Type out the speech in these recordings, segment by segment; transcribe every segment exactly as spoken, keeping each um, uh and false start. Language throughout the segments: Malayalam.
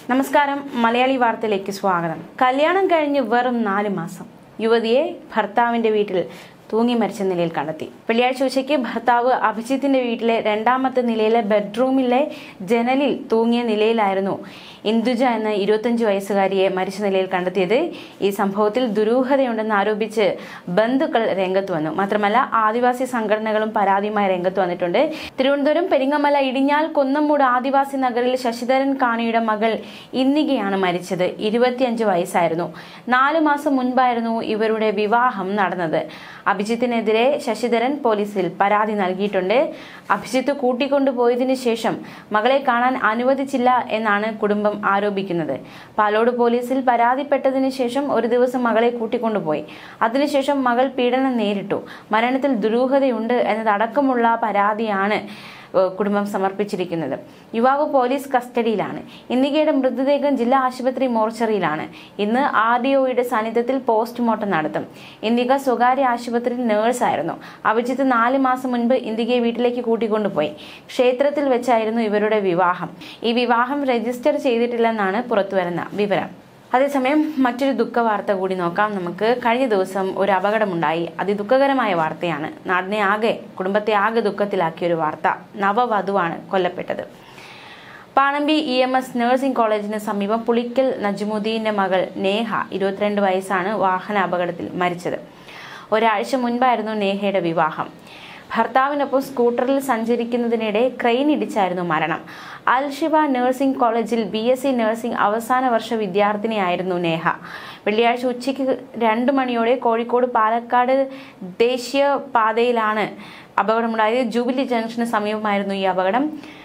നമസ്കാരം, മലയാളി വാർത്തയിലേക്ക് സ്വാഗതം. കല്യാണം കഴിഞ്ഞ് വെറും നാല് മാസം യുവതിയെ ഭർത്താവിന്റെ വീട്ടിൽ തൂങ്ങി മരിച്ച നിലയിൽ കണ്ടെത്തി. വെള്ളിയാഴ്ച ഉച്ചയ്ക്ക് ഭർത്താവ് അഭിജിത്തിന്റെ വീട്ടിലെ രണ്ടാമത്തെ നിലയിലെ ബെഡ്റൂമിലെ ജനലിൽ തൂങ്ങിയ നിലയിലായിരുന്നു ഇന്ദുജ എന്ന ഇരുപത്തിയഞ്ച് വയസ്സുകാരിയെ മരിച്ച നിലയിൽ കണ്ടെത്തിയത്. ഈ സംഭവത്തിൽ ദുരൂഹതയുണ്ടെന്ന് ആരോപിച്ച് ബന്ധുക്കൾ രംഗത്ത് വന്നു. മാത്രമല്ല, ആദിവാസി സംഘടനകളും പരാതിയുമായി രംഗത്ത് വന്നിട്ടുണ്ട്. തിരുവനന്തപുരം പെരിങ്ങമല ഇടിഞ്ഞാൽ കൊന്നമ്മൂട് ആദിവാസി നഗറിൽ ശശിധരൻ കാണിയുടെ മകൾ ഇന്ദികയാണ് മരിച്ചത്. ഇരുപത്തിയഞ്ച് വയസ്സായിരുന്നു. നാലു മാസം മുൻപായിരുന്നു ഇവരുടെ വിവാഹം നടന്നത്. അഭിജിത്തിനെതിരെ ശശിധരൻ പോലീസിൽ പരാതി നൽകിയിട്ടുണ്ട്. അഭിജിത്ത് കൂട്ടിക്കൊണ്ടുപോയതിനു ശേഷം മകളെ കാണാൻ അനുവദിച്ചില്ല എന്നാണ് കുടുംബം ആരോപിക്കുന്നത്. പാലോട് പോലീസിൽ പരാതിപ്പെട്ടതിനു ശേഷം ഒരു ദിവസം മകളെ കൂട്ടിക്കൊണ്ടുപോയി. അതിനുശേഷം മകൾ പീഡനം നേരിട്ടു. മരണത്തിൽ ദുരൂഹതയുണ്ട് എന്നതടക്കമുള്ള പരാതിയാണ് കുടുംബം സമർപ്പിച്ചിരിക്കുന്നത്. യുവാവ് പോലീസ് കസ്റ്റഡിയിലാണ്. ഇന്ദികയുടെ മൃതദേഹം ജില്ലാ ആശുപത്രി മോർച്ചറിയിലാണ്. ഇന്ന് ആർ ഡി ഒയുടെ സാന്നിധ്യത്തിൽ പോസ്റ്റ്മോർട്ടം നടത്തും. ഇന്ദിക സ്വകാര്യ ആശുപത്രിയിൽ നേഴ്സായിരുന്നു. അഭിജിത്ത് നാല് മാസം മുൻപ് ഇന്ദികയെ വീട്ടിലേക്ക് കൂട്ടിക്കൊണ്ടുപോയി. ക്ഷേത്രത്തിൽ വെച്ചായിരുന്നു ഇവരുടെ വിവാഹം. ഈ വിവാഹം രജിസ്റ്റർ ചെയ്തിട്ടില്ലെന്നാണ് പുറത്തുവരുന്ന വിവരം. അതേസമയം മറ്റൊരു ദുഃഖവാർത്ത കൂടി നോക്കാം നമുക്ക്. കഴിഞ്ഞ ദിവസം ഒരു അപകടമുണ്ടായി. അതിദുഃഖകരമായ വാർത്തയാണ്. നാടിനെ ആകെ കുടുംബത്തെ ആകെ ദുഃഖത്തിലാക്കിയ ഒരു വാർത്ത. നവവധുവാണ് കൊല്ലപ്പെട്ടത്. Panambi E M S nursing കോളേജിന് സമീപം പുളിക്കൽ നജ്മുദ്ദീന്റെ മകൾ നേഹ ഇരുപത്തിരണ്ട് വയസ്സാണ് വാഹന അപകടത്തിൽ മരിച്ചത്. ഒരാഴ്ച മുൻപായിരുന്നു നേഹയുടെ വിവാഹം. ഭർത്താവിനൊപ്പം സ്കൂട്ടറിൽ സഞ്ചരിക്കുന്നതിനിടെ ക്രെയിൻ ഇടിച്ചായിരുന്നു മരണം. അൽഷിഫ നഴ്സിംഗ് കോളേജിൽ ബി എസ് സി നഴ്സിംഗ് അവസാന വർഷ വിദ്യാർത്ഥിനിയായിരുന്നു നേഹ. വെള്ളിയാഴ്ച ഉച്ചയ്ക്ക് രണ്ടു മണിയോടെ കോഴിക്കോട് പാലക്കാട് ദേശീയ പാതയിലാണ് അപകടമുണ്ടായത്. ജൂബിലി ജംഗ്ഷന് സമീപമായിരുന്നു ഈ അപകടം.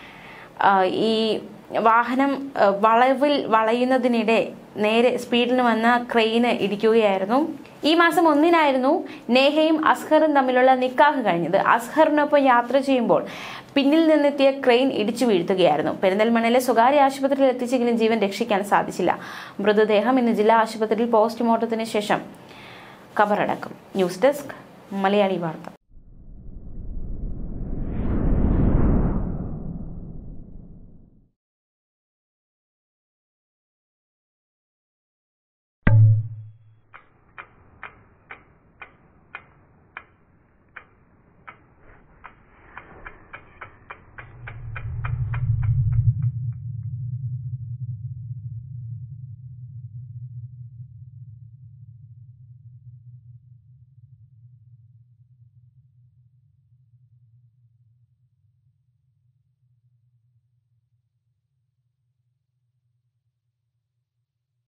ഈ വാഹനം വളവിൽ വളയുന്നതിനിടെ നേരെ സ്പീഡിന് വന്ന ക്രെയിന് ഇടിക്കുകയായിരുന്നു. ഈ മാസം ഒന്നിനായിരുന്നു നേഹയും അസ്ഹറും തമ്മിലുള്ള നിക്കാഹ് കഴിഞ്ഞത്. അസ്ഹറിനൊപ്പം യാത്ര ചെയ്യുമ്പോൾ പിന്നിൽ നിന്നെത്തിയ ക്രെയിൻ ഇടിച്ചു വീഴ്ത്തുകയായിരുന്നു. പെരിന്തൽമണ്ണയിലെ സ്വകാര്യ ആശുപത്രിയിൽ എത്തിച്ചെങ്കിലും ജീവൻ രക്ഷിക്കാൻ സാധിച്ചില്ല. മൃതദേഹം ഇന്ന് ജില്ലാ ആശുപത്രിയിൽ പോസ്റ്റ്മോർട്ടത്തിന് ശേഷം കബറടക്കും. ന്യൂസ് ഡെസ്ക്, മലയാളി വാർത്ത.